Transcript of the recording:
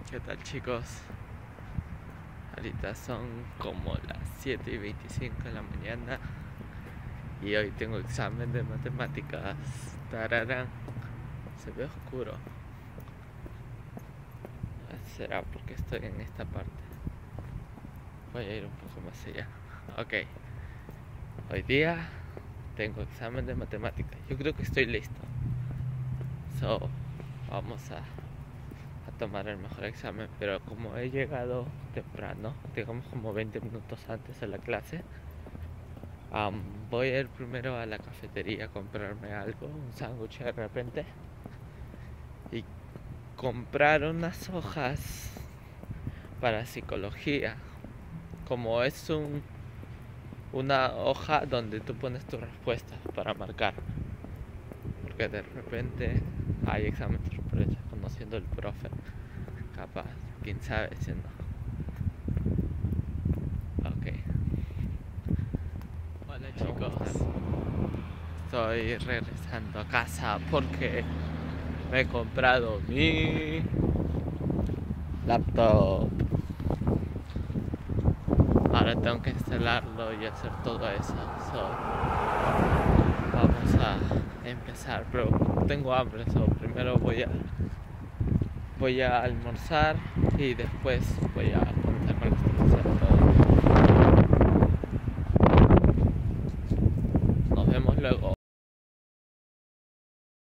¿Qué tal, chicos? Ahorita son como las 7:25 de la mañana y hoy tengo examen de matemáticas. Tararán. Se ve oscuro. Será porque estoy en esta parte. Voy a ir un poco más allá. Ok. Hoy día tengo examen de matemáticas. Yo creo que estoy listo. Vamos a tomar el mejor examen, pero como he llegado temprano, digamos como 20 minutos antes de la clase, voy a ir primero a la cafetería a comprarme algo, un sándwich de repente, y comprar unas hojas para psicología. Como es una hoja donde tú pones tus respuestas para marcar, porque de repente hay examen sorpresa, conociendo el profe, capaz, quién sabe si no. Ok. Hola, chicos, estoy regresando a casa porque me he comprado mi laptop. Ahora tengo que instalarlo y hacer todo eso. Vamos a empezar, pero tengo hambre, primero voy a almorzar y después voy a ponerme a